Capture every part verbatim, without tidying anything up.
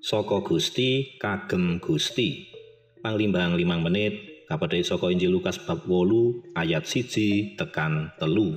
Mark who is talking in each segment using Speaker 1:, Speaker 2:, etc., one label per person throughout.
Speaker 1: Saka Gusti kagem Gusti. Panglimbang limang menit kapedhe saka Injil Lukas bab wolu ayat siji tekan telu.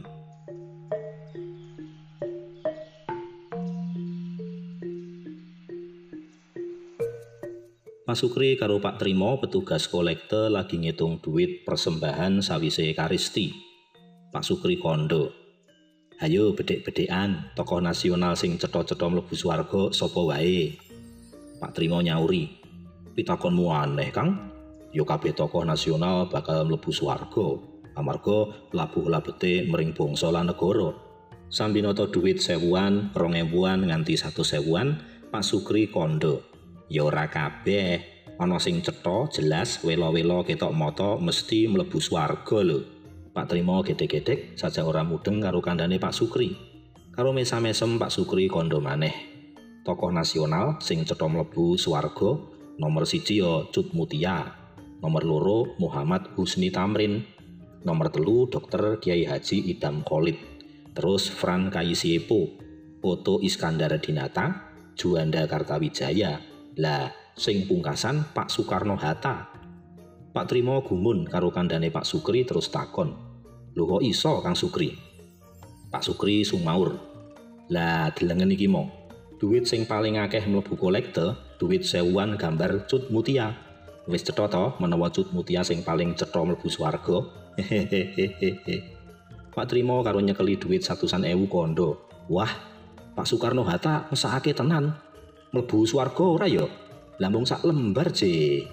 Speaker 1: Pak Sukri karo Pak Trimo petugas kolekte lagi ngitung duit persembahan sawise karisti. Pak Sukri kondo. Hayo bedhek-bedhekan tokoh nasional sing cetha-cetha mlebu swarga sapa wae. Pak Trimo nyauri. Pitakonmu aneh, Kang. Yo kabeh tokoh nasional bakal mlebu swarga amarga labuh-labete mring bangsa lan negara. Sambinata duit sewuan, rong ewuan nganti satu sewuan, Pak Sukri kondo. Ya ora kabeh, ana sing cetha jelas wela-wela ketok mata mesti mlebu swarga lho. Pak Trimo gedhe-gedhek saja ora mudeng karo kandhane Pak Sukri. Karo mesam-mesem Pak Sukri kondo maneh. Tokoh nasional sing cetha mlebu swarga nomor siji ya Cut Mutia, nomor loro Muhammad Husni Tamrin, nomor telu Dokter Kiai Haji Idam Khalid, terus Fran Kaisiepo, Oto Iskandar Dinata, Juanda Kartawijaya. Lah sing pungkasan Pak Soekarno Hatta. Pak Trimo gumun karo kandhane Pak Sukri terus takon. Lho kok iso Kang Sukri? Pak Sukri sumaur. Lah delengen iki mo. Duit sing paling akeh mlebu kolekte, duit sewuan gambar Cut Mutia. Wis cetha to menawa Cut Mutia sing paling cetha mlebu swarga. Hehehehe. Pak Trimo karo nyekeli duit satusan ewu kondo. Wah, Pak Soekarno Hatta mesakake tenan. Mlebu swarga ora ya? Lambung sak lembar je.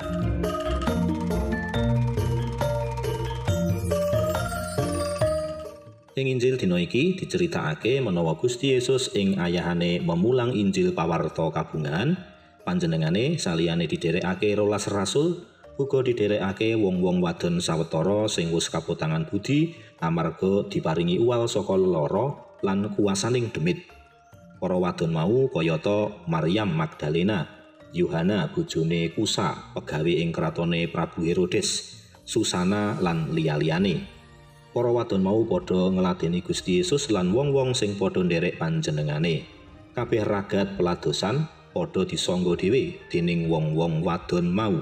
Speaker 1: Ing Injil dina iki diceritakake menawa Gusti Yesus ing ayahane memulang Injil pawarta kabungahan, panjenengane saliyane didherekake rolas rasul, uga didherekake wong-wong wadon sawetara sing wis kapotangan budi amarga diparingi uwal saka lelara lan kuwasaning demit. Para wadon mau kayata Maryam Magdalena, Yohana bojone Kusa, pegawe ing kratone Prabu Herodes, Susana lan liya-liyane. Para wadon mau padha ngladeni Gusti Yesus lan wong-wong sing padha nderek panjenengane. Kabeh ragat peladosan padha disangga dhewe dening wong-wong wadon mau.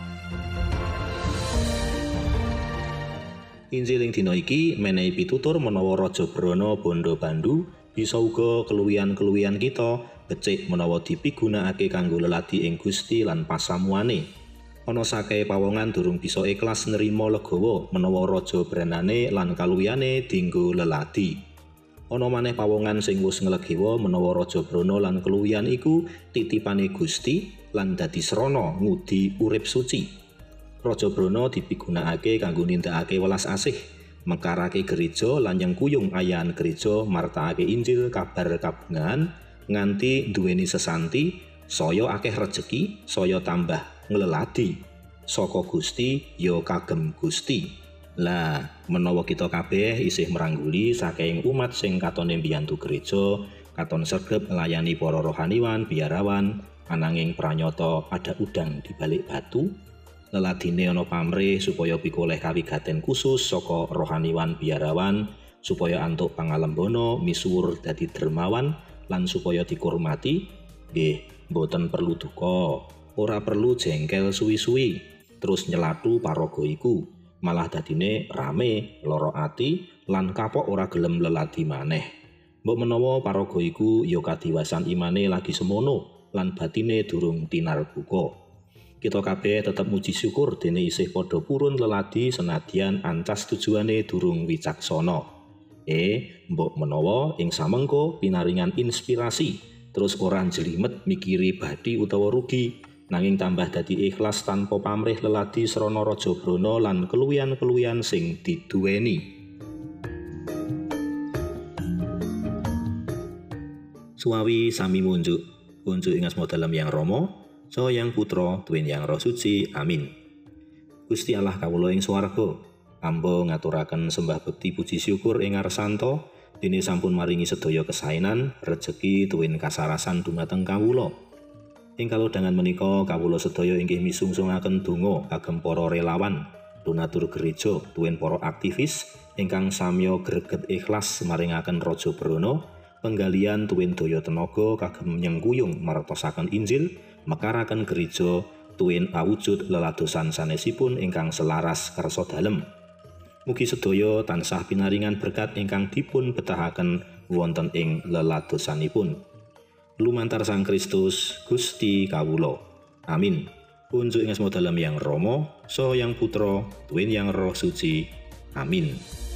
Speaker 1: Injil ing dina iki menehi pitutur menawa Raja Brana Bondo Bandu bisa uga keluwihan-keluwihan kita becik menawa dipigunakake kanggo leladi ing Gusti lan pasamuane. Ana sakehe pawongan durung bisa ikhlas nerima legawa menawa raja branane lan kaluwihane dienggo leladi. Ana maneh pawongan sing wis nglegewa menawa raja brana lan keluwihan iku titipane Gusti lan dadi srana ngudi urip suci. Raja brana dipigunakake kanggo nindakake welas asih, mekarake gereja lan nyengkuyung ayahan gereja martakake Injil kabar kabungahan nganti duweni sesanti saya akeh rejeki saya tambah ngleladi saka Gusti ya kagem Gusti. Lah menawa kita kabeh isih merangguli saking umat sing katone mbiyantu gereja katon sregep nglayani para rohaniwan biarawan ananging pranyata ada udang di balik batu, leladine ana pamrih supaya pikoleh kawigaten khusus saka rohaniwan biarawan supaya antuk pangalembana misuwur dadi dermawan lan supaya dikurmati. Nggih, mboten perlu duka, ora perlu jengkel suwi-suwi terus nyelatu paraga iku, malah dadine rame, lara ati lan kapok ora gelem leladi maneh. Mbok menawa paraga iku ya kadiwasan imane lagi semono lan batine durung tinarbuka. Kita kabeh tetep muji syukur dene isih padha purun leladi senadyan ancas tujuane durung wicaksana. Eh, mbok menawa ing samengko pinaringan inspirasi terus ora jelimet mikiri badi utawa rugi, nanging tambah dadi ikhlas tanpa pamrih leladi srana raja brana lan keluwihan-keluwihan sing diduweni. Suwawi sami munjuk, unjuk ing asma Dalem Yang Rama, Saha Yang Putra, Tuwin Yang Roh Suci. Amin. Gusti Allah kawula ing swarga, amba ngaturaken sembah bekti puji syukur ing ngarsanto dene sampun maringi sedaya kesaenan, rejeki tuwin kasarasan dumateng kawula. Ing kalodhangan menika kawula sedaya inggih misungsungaken donga kagem para relawan, donatur gereja, tuwin para aktivis ingkang samya greget ikhlas maringaken Raja Brana penggalian tuwin daya tenaga kagem nyengkuyung martosaken Injil, mekaraken gereja tuwin awujud leladosan sanesipun ingkang selaras kersa dalem. Mugi sedaya tansah pinaringan berkat ingkang dipun betahaken wonten ing leladosanipun. Lumantar Sang Kristus Gusti kawula. Amin. Unjuk ing asma dalem yang Rama, saha yang Putra, tuwin yang Roh Suci. Amin.